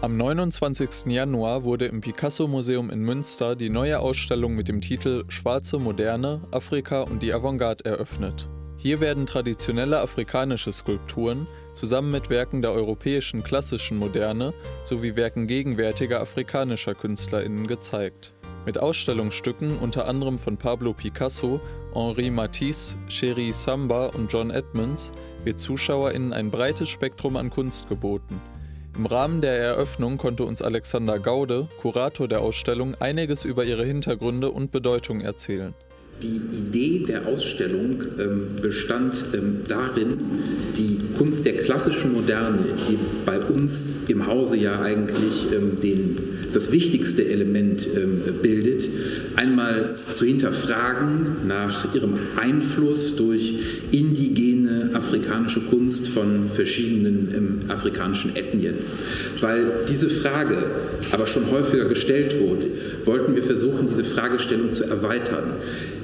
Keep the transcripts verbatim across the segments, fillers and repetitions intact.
Am neunundzwanzigsten Januar wurde im Picasso-Museum in Münster die neue Ausstellung mit dem Titel »Schwarze Moderne, Afrika und die Avantgarde« eröffnet. Hier werden traditionelle afrikanische Skulpturen zusammen mit Werken der europäischen klassischen Moderne sowie Werken gegenwärtiger afrikanischer KünstlerInnen gezeigt. Mit Ausstellungsstücken unter anderem von Pablo Picasso, Henri Matisse, Chéri Samba und John Edmonds wird ZuschauerInnen ein breites Spektrum an Kunst geboten. Im Rahmen der Eröffnung konnte uns Alexander Gaude, Kurator der Ausstellung, einiges über ihre Hintergründe und Bedeutung erzählen. Die Idee der Ausstellung ähm, bestand ähm, darin, die Kunst der klassischen Moderne, die bei uns im Hause ja eigentlich ähm, den, das wichtigste Element ähm, bildet, einmal zu hinterfragen nach ihrem Einfluss durch indigene afrikanische Kunst von verschiedenen ähm, afrikanischen Ethnien. Weil diese Frage aber schon häufiger gestellt wurde, wollten wir versuchen, diese Fragestellung zu erweitern,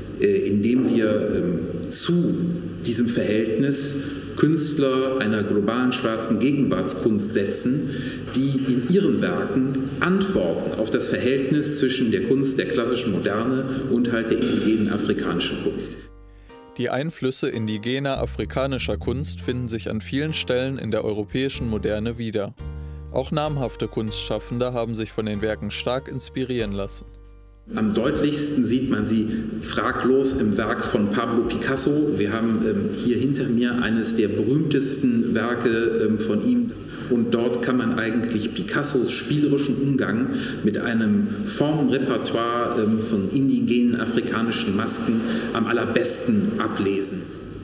indem wir ähm, zu diesem Verhältnis Künstler einer globalen schwarzen Gegenwartskunst setzen, die in ihren Werken Antworten auf das Verhältnis zwischen der Kunst der klassischen Moderne und halt der indigenen afrikanischen Kunst. Die Einflüsse indigener afrikanischer Kunst finden sich an vielen Stellen in der europäischen Moderne wieder. Auch namhafte Kunstschaffende haben sich von den Werken stark inspirieren lassen. Am deutlichsten sieht man sie fraglos im Werk von Pablo Picasso. Wir haben ähm, hier hinter mir eines der berühmtesten Werke ähm, von ihm. Und dort kann man eigentlich Picassos spielerischen Umgang mit einem Formenrepertoire ähm, von indigenen afrikanischen Masken am allerbesten ablesen.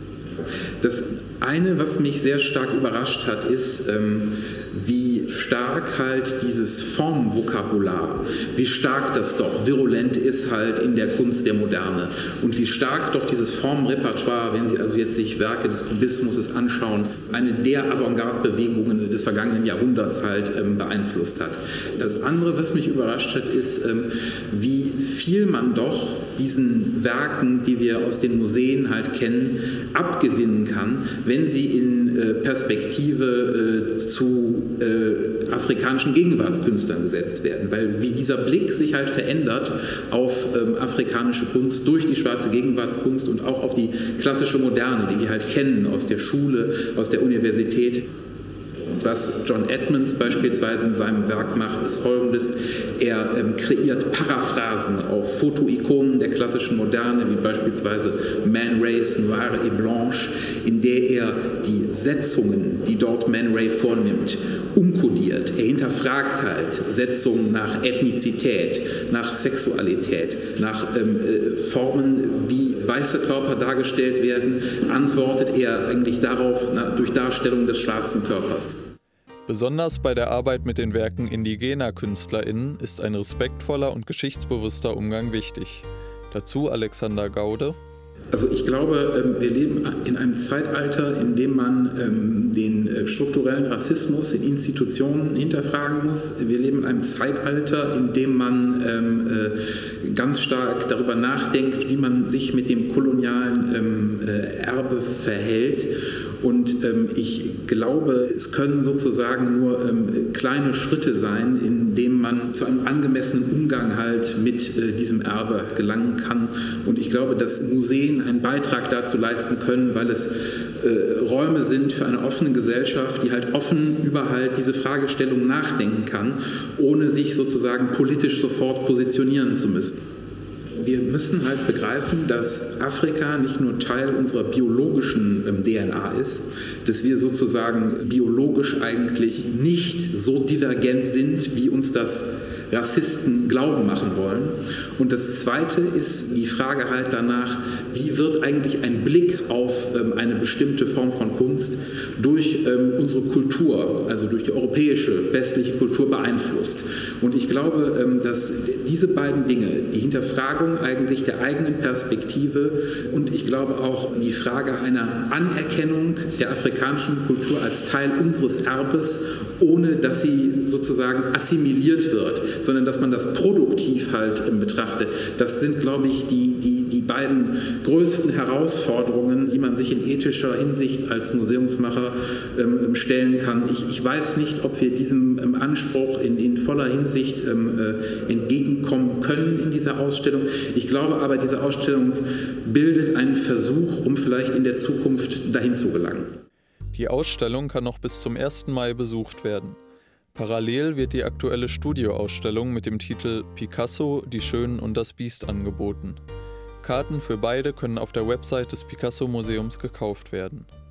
Das eine, was mich sehr stark überrascht hat, ist, ähm, wie stark halt dieses Formenvokabular, wie stark das doch virulent ist halt in der Kunst der Moderne und wie stark doch dieses Formenrepertoire, wenn Sie also jetzt sich Werke des Kubismus anschauen, eine der Avantgarde-Bewegungen des vergangenen Jahrhunderts halt ähm, beeinflusst hat. Das andere, was mich überrascht hat, ist, ähm, wie viel man doch diesen Werken, die wir aus den Museen halt kennen, abgewinnen kann, wenn sie in äh, Perspektive äh, zu äh, afrikanischen Gegenwartskünstlern gesetzt werden. Weil wie dieser Blick sich halt verändert auf ähm, afrikanische Kunst durch die schwarze Gegenwartskunst und auch auf die klassische Moderne, die wir halt kennen aus der Schule, aus der Universität. Was John Edmonds beispielsweise in seinem Werk macht, ist Folgendes. Er ähm, kreiert Paraphrasen auf Fotoikonen der klassischen Moderne, wie beispielsweise Man Race, Noire et Blanche, in der er die Setzungen, die dort Man Ray vornimmt, umkodiert. Er hinterfragt halt Setzungen nach Ethnizität, nach Sexualität, nach ähm, äh, Formen, wie weiße Körper dargestellt werden, antwortet er eigentlich darauf na, durch Darstellung des schwarzen Körpers. Besonders bei der Arbeit mit den Werken indigener KünstlerInnen ist ein respektvoller und geschichtsbewusster Umgang wichtig. Dazu Alexander Gaude. Also ich glaube, wir leben in einem Zeitalter, in dem man den strukturellen Rassismus in Institutionen hinterfragen muss. Wir leben in einem Zeitalter, in dem man ganz stark darüber nachdenkt, wie man sich mit dem kolonialen Erbe verhält. Und ähm, ich glaube, es können sozusagen nur ähm, kleine Schritte sein, indem man zu einem angemessenen Umgang halt mit äh, diesem Erbe gelangen kann. Und ich glaube, dass Museen einen Beitrag dazu leisten können, weil es äh, Räume sind für eine offene Gesellschaft, die halt offen über halt diese Fragestellung nachdenken kann, ohne sich sozusagen politisch sofort positionieren zu müssen. Wir müssen halt begreifen, dass Afrika nicht nur Teil unserer biologischen ähm, D N A ist, dass wir sozusagen biologisch eigentlich nicht so divergent sind, wie uns das Rassisten glauben machen wollen. Und das Zweite ist die Frage halt danach, wie wird eigentlich ein Blick auf ähm, eine bestimmte Form von Kunst durch ähm, unsere Kultur, also durch die europäische, westliche Kultur beeinflusst. Und ich glaube, ähm, dass diese beiden Dinge, die Hinterfragung eigentlich der eigenen Perspektive und ich glaube auch die Frage einer Anerkennung der afrikanischen Kultur als Teil unseres Erbes ohne dass sie sozusagen assimiliert wird, sondern dass man das produktiv halt ähm, betrachtet. Das sind, glaube ich, die, die, die beiden größten Herausforderungen, die man sich in ethischer Hinsicht als Museumsmacher ähm, stellen kann. Ich, ich weiß nicht, ob wir diesem ähm, Anspruch in, in voller Hinsicht ähm, äh, entgegenkommen können in dieser Ausstellung. Ich glaube aber, diese Ausstellung bildet einen Versuch, um vielleicht in der Zukunft dahin zu gelangen. Die Ausstellung kann noch bis zum ersten Mai besucht werden. Parallel wird die aktuelle Studioausstellung mit dem Titel Picasso, die Schönen und das Biest angeboten. Karten für beide können auf der Website des Picasso-Museums gekauft werden.